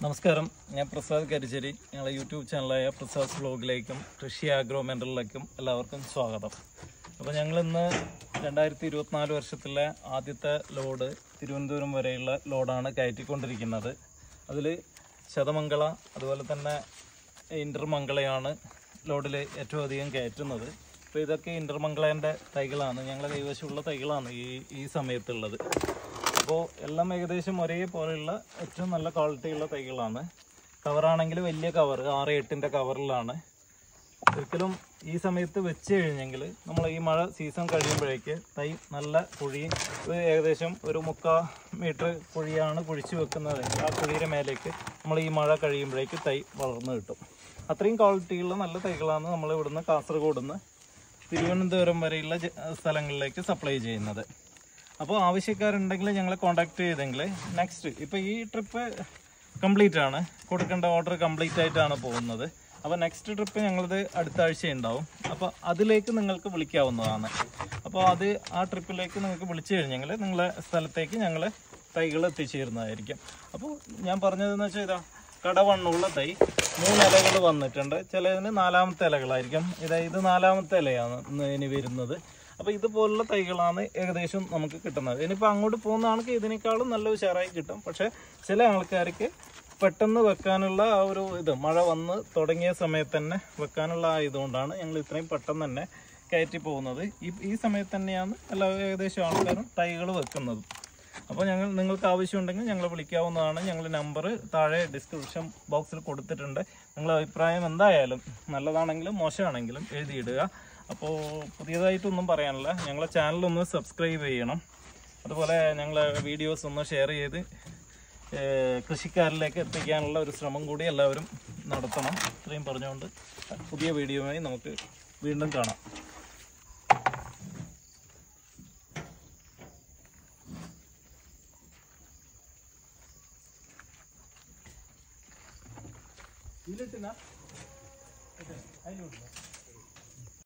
നമസ്കാരം, ഞാൻ പ്രസാദ് കരിശ്ശേരി. ഞങ്ങളുടെ യൂട്യൂബ് ചാനലായ പ്രസാദ് വ്ലോഗിലേക്കും കൃഷി ആഗ്രോമെൻറ്ററിലേക്കും എല്ലാവർക്കും സ്വാഗതം. അപ്പോൾ ഞങ്ങളിന്ന് 2024 വർഷത്തിലെ ആദ്യത്തെ ലോഡ് തിരുവനന്തപുരം വരെയുള്ള ലോഡാണ് കയറ്റിക്കൊണ്ടിരിക്കുന്നത്. അതിൽ ശതമംഗള അതുപോലെ തന്നെ ഇൻ്റർമംഗളയാണ് ലോഡിൽ ഏറ്റവും അധികം കയറ്റുന്നത്. അപ്പോൾ ഇതൊക്കെ ഇൻ്റർമംഗളേൻ്റെ തൈകളാണ്, ഞങ്ങളുടെ കൈവശമുള്ള തൈകളാണ് ഈ സമയത്തുള്ളത്. അപ്പോൾ എല്ലാം ഏകദേശം ഒരേപോലെയുള്ള ഏറ്റവും നല്ല ക്വാളിറ്റിയുള്ള തൈകളാണ്. കവറാണെങ്കിൽ വലിയ കവർ 6-8 കവറിലാണ്. ഒരിക്കലും ഈ സമയത്ത് വെച്ച് കഴിഞ്ഞെങ്കിൽ നമ്മൾ ഈ മഴ സീസൺ കഴിയുമ്പോഴേക്ക് തൈ നല്ല കുഴി, ഏകദേശം ഒരു 3/4 മീറ്റർ കുഴിയാണ് കുഴിച്ച് വെക്കുന്നതെങ്കിൽ ആ കുഴിയുടെ മേലേക്ക് നമ്മൾ ഈ മഴ കഴിയുമ്പോഴേക്ക് തൈ വളർന്നു കിട്ടും. അത്രയും ക്വാളിറ്റിയുള്ള നല്ല തൈകളാണ് നമ്മൾ ഇവിടുന്ന് കാസർഗോഡ് നിന്ന് തിരുവനന്തപുരം വരെയുള്ള സ്ഥലങ്ങളിലേക്ക് സപ്ലൈ ചെയ്യുന്നത്. അപ്പോൾ ആവശ്യക്കാരുണ്ടെങ്കിൽ ഞങ്ങളെ കോൺടാക്ട് ചെയ്തെങ്കിൽ നെക്സ്റ്റ് ഇപ്പോൾ ഈ ട്രിപ്പ് കംപ്ലീറ്റ് ആണ്, കൊടുക്കേണ്ട ഓർഡർ കംപ്ലീറ്റ് ആയിട്ടാണ് പോകുന്നത്. അപ്പോൾ നെക്സ്റ്റ് ട്രിപ്പ് ഞങ്ങളത് അടുത്ത ആഴ്ച ഉണ്ടാവും. അപ്പോൾ അതിലേക്ക് നിങ്ങൾക്ക് വിളിക്കാവുന്നതാണ്. അപ്പോൾ ആ ട്രിപ്പിലേക്ക് നിങ്ങൾക്ക് വിളിച്ചു കഴിഞ്ഞെങ്കിൽ നിങ്ങളെ സ്ഥലത്തേക്ക് ഞങ്ങൾ തൈകൾ എത്തിച്ചേരുന്നതായിരിക്കും. അപ്പോൾ ഞാൻ പറഞ്ഞതെന്ന് വെച്ചാൽ ഇതാ കടവണ്ണുള്ള തൈ 3 ഇലകൾ വന്നിട്ടുണ്ട്. ചിലതിന് 4ാമത്തെ ഇലകളായിരിക്കും. ഇത് 4ാമത്തെ ഇലയാണ് ഇനി വരുന്നത്. അപ്പോൾ ഇതുപോലുള്ള തൈകളാണ് ഏകദേശം നമുക്ക് കിട്ടുന്നത്. ഇനിയിപ്പോൾ അങ്ങോട്ട് പോകുന്ന ആൾക്ക് ഇതിനേക്കാളും നല്ല ഉഷാറായി കിട്ടും. പക്ഷേ ചില ആൾക്കാർക്ക് പെട്ടെന്ന് വെക്കാനുള്ള ആ ഒരു മഴ വന്ന് തുടങ്ങിയ സമയത്ത് തന്നെ വെക്കാനുള്ള ആയതുകൊണ്ടാണ് ഞങ്ങൾ ഇത്രയും പെട്ടെന്ന് തന്നെ കയറ്റി പോകുന്നത്. ഈ സമയത്ത് തന്നെയാണ് ഏകദേശം ആൾക്കാരും തൈകൾ വെക്കുന്നത്. അപ്പോൾ നിങ്ങൾക്ക് ആവശ്യമുണ്ടെങ്കിൽ ഞങ്ങൾ വിളിക്കാവുന്നതാണ്. ഞങ്ങൾ നമ്പർ താഴെ ഡിസ്ക്രിപ്ഷൻ ബോക്സിൽ കൊടുത്തിട്ടുണ്ട്. നിങ്ങളുടെ അഭിപ്രായം എന്തായാലും നല്ലതാണെങ്കിലും മോശമാണെങ്കിലും എഴുതിയിടുക. അപ്പോൾ പുതിയതായിട്ടൊന്നും പറയാനില്ല. ഞങ്ങളെ ചാനലൊന്ന് സബ്സ്ക്രൈബ് ചെയ്യണം. അതുപോലെ ഞങ്ങളെ വീഡിയോസ് ഒന്ന് ഷെയർ ചെയ്ത് കൃഷിക്കാരിലേക്ക് എത്തിക്കാനുള്ള ഒരു ശ്രമം കൂടി എല്ലാവരും നടത്തണം. ഇത്രയും പറഞ്ഞുകൊണ്ട് പുതിയ വീഡിയോയുമായി നമുക്ക് വീണ്ടും കാണാം. ഇതിലിട്ടില്ല, അതിലോട്ടില്ല.